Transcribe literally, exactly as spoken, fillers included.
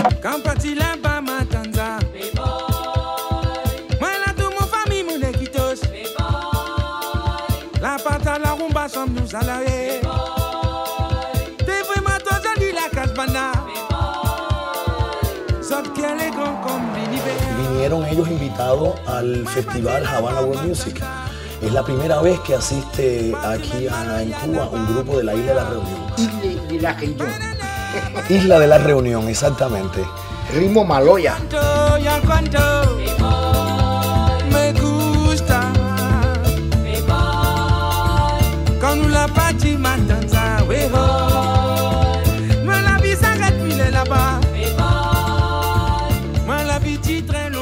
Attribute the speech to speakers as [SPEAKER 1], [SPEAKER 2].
[SPEAKER 1] Quand parti là-bas, ma tanza. Moi, là, tout mon famille, mon équitos. La pâte à la rumba, sommes nous salariés. T'es vraiment tous dit la casbana.
[SPEAKER 2] Vinieron ellos invitados al festival Havana World Music. Es la primera vez que asiste aquí a, en Cuba un grupo de la Isla de la Reunión.
[SPEAKER 3] Isla de la Reunión.
[SPEAKER 2] Isla de la Reunión, exactamente.
[SPEAKER 3] Ritmo maloya.
[SPEAKER 1] Me gusta. Con la pachi matanza, me la visa que tu là-bas. La vie très